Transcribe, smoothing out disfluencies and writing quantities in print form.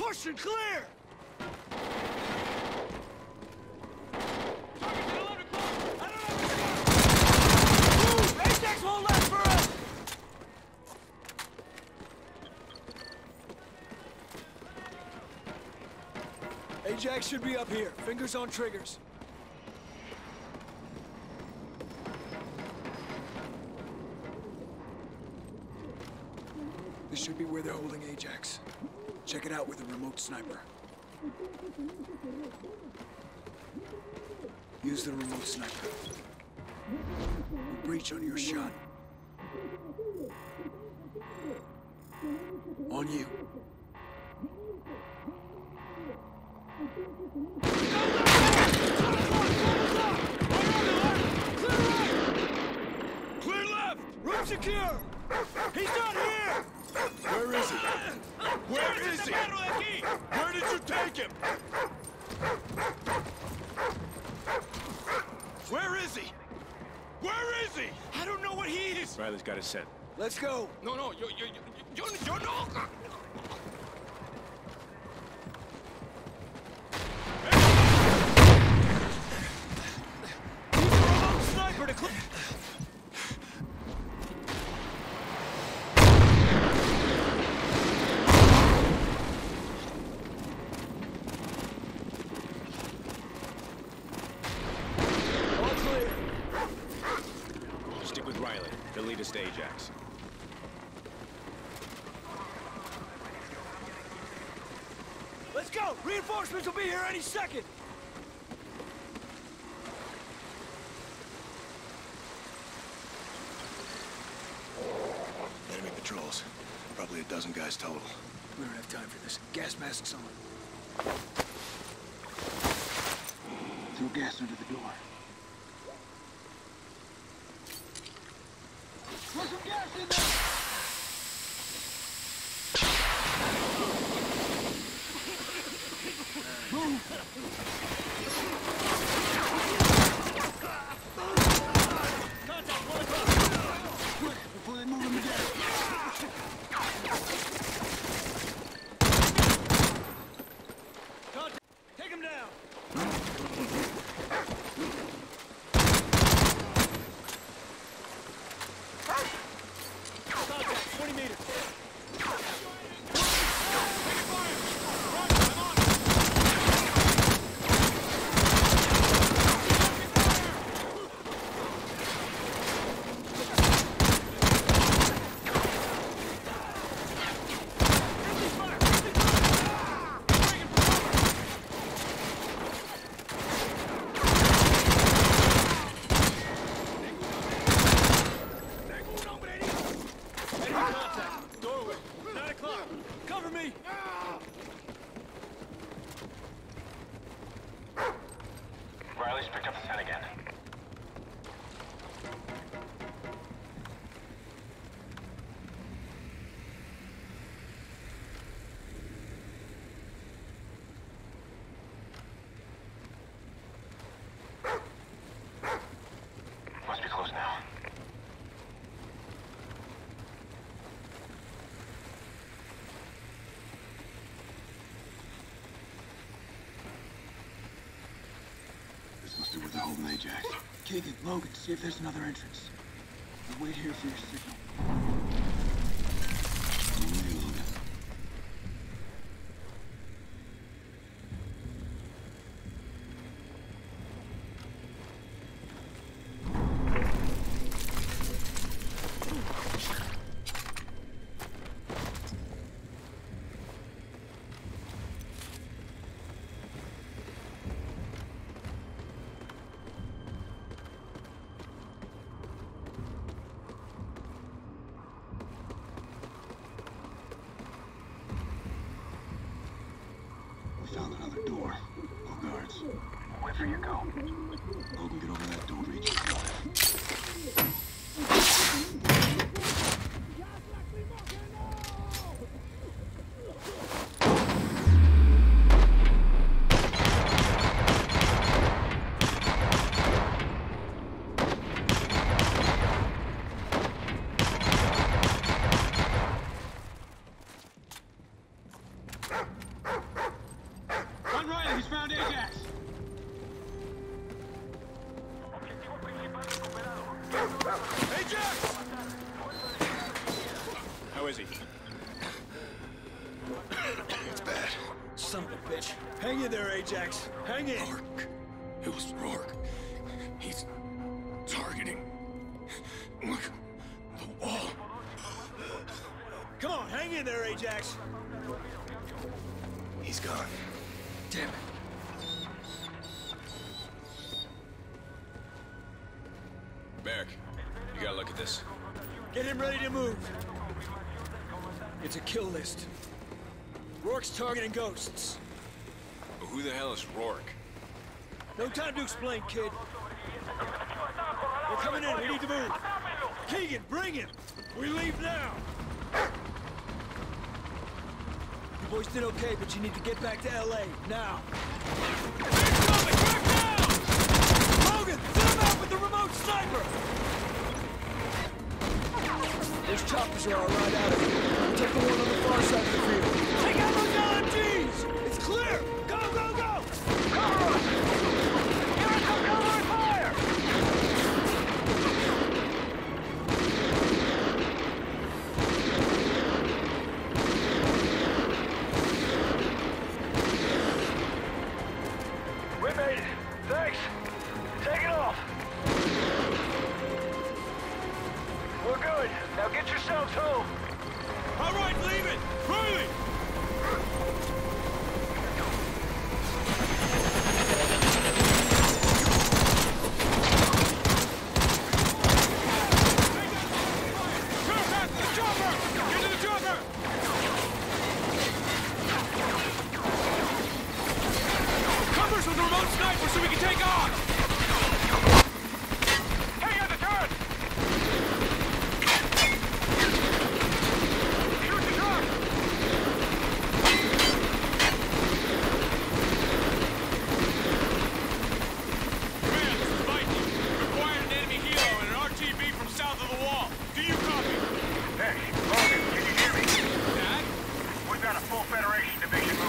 Push and clear! Move! Ajax won't last for us! Ajax should be up here. Fingers on triggers. This should be where they're holding Ajax. Check it out with a remote sniper. Use the remote sniper. We'll breach on your shot. On you. Clear left! Room secure! He's not here! Where is he? Where is he? Where did you take him? Where is he? Where is he? I don't know what he is! Riley's got his scent. Let's go! No, you're no! Sniper to clear! Stick with Riley. He'll lead us to Ajax. Let's go! Reinforcements will be here any second! Enemy patrols. Probably a dozen guys total. We don't have time for this. Gas masks on. Throw gas under the door. Throw some gas in there! Contact 1 o'clock! Quick, before they move him again! Contact! Take him down! Contact, 20 meters! Cover me! Riley's picked up the scent again. Must be close now. This must be where they're holding Ajax. Keegan, Logan, see if there's another entrance. We'll wait here for your signal. Only Logan. We found another door. No guards. Where for you go? Logan, get over that door, reach it. son of a bitch. Hang in there, Ajax. Hang in. Rourke. It was Rourke. He's targeting. Look, the wall. Come on, hang in there, Ajax. He's gone. Damn it. Merrick, you gotta look at this. Get him ready to move. It's a kill list. Rourke's targeting ghosts. But who the hell is Rourke? No time to explain, kid. We're coming in. We need to move. Keegan, bring him. We leave now. You boys did okay, but you need to get back to LA now. Logan, fill him out with the remote sniper. Those choppers are all right out of here. Take the one on the far side of the field. Take out those LMGs! It's clear! Go, go, go! Cover us! Give us some cover and fire! We made it. Thanks. Take it off. We're good. Now get yourselves home. All right, leave it! Riley! Hey, Logan, can you hear me? Dad? We've got a full Federation division